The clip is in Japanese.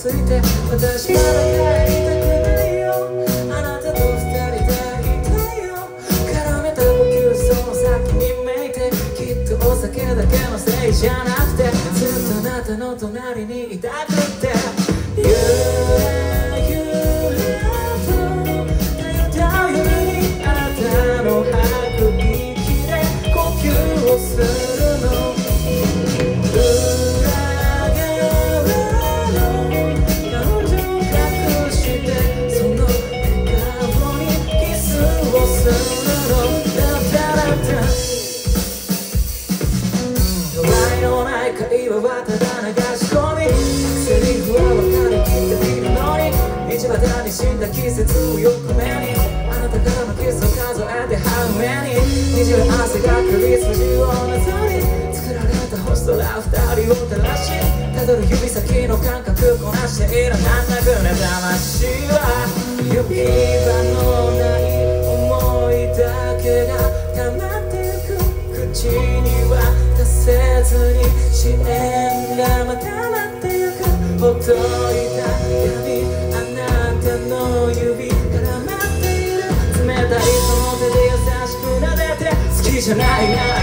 ついて私まだ帰りたくないよあなたと二人でいたいよ絡めた呼吸その先にめいてきっとお酒だけのせいじゃなくてずっとあなたの隣にいたくってゆらゆらと頼りにあなたの吐く息で呼吸をするの会話はただ流し込みセリフは分かりきっているのに道端に死んだ季節をよく目にあなたからのキスを数えて How many 虹の汗がくり筋をなぞり作られた星空二人を照らしたどる指先の感覚こなしているなんなくね魂は指輪のない思いだけが溜まってゆく口には出せずに支援がまた待ってゆくほどいた闇あなたの指絡まっている冷たいその手で優しく撫でて好きじゃないなら